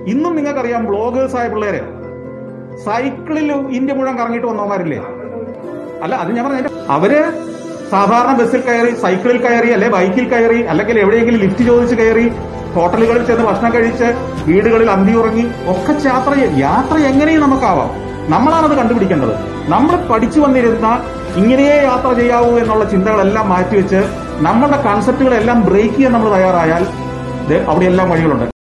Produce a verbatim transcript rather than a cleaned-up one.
ഇന്നും നിങ്ങൾക്കറിയാം ബ്ലോഗേഴ്സായ പിള്ളേര് സൈക്കിളിൽ ഇന്ത്യ മുഴുവൻ കറങ്ങിയിട്ട് വന്നവന്മാരില്ലേ? അല്ല, അത് ഞാൻ പറഞ്ഞ അവര് സാധാരണ ബസ്സിൽ കയറി, സൈക്കിളിൽ കയറി, അല്ലെ ബൈക്കിൽ കയറി, അല്ലെങ്കിൽ എവിടെയെങ്കിലും ലിഫ്റ്റ് ചോദിച്ച് കയറി, ഹോട്ടലുകളിൽ ചെന്ന് ഭക്ഷണം കഴിച്ച്, വീടുകളിൽ അന്തി ഉറങ്ങി ഒക്കെ യാത്ര യാത്ര എങ്ങനെയും നമുക്കാവാം. നമ്മളാണത് കണ്ടുപിടിക്കേണ്ടത്. നമ്മൾ പഠിച്ചു വന്നിരുന്ന ഇങ്ങനെയേ യാത്ര ചെയ്യാവൂ എന്നുള്ള ചിന്തകളെല്ലാം മാറ്റിവെച്ച് നമ്മളുടെ കൺസെപ്റ്റുകളെല്ലാം ബ്രേക്ക് ചെയ്യാൻ നമ്മൾ തയ്യാറായാൽ അവിടെയെല്ലാം വഴികളുണ്ട്.